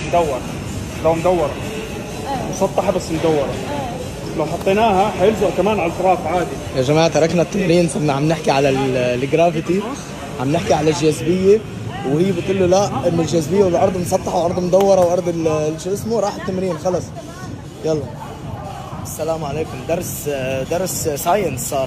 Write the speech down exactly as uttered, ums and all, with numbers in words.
مدور، لو مدوره مسطحه بس مدوره، لو حطيناها حيلزق كمان على الفراغ عادي. يا جماعه تركنا التمرين، صرنا عم نحكي على الجرافيتي، عم نحكي على الجاذبيه، وهي بتقول له لا انه الجاذبيه والارض مسطحه وارض مدوره وارض شو اسمه. راح التمرين خلص. يلا السلام عليكم. درس درس ساينس صار.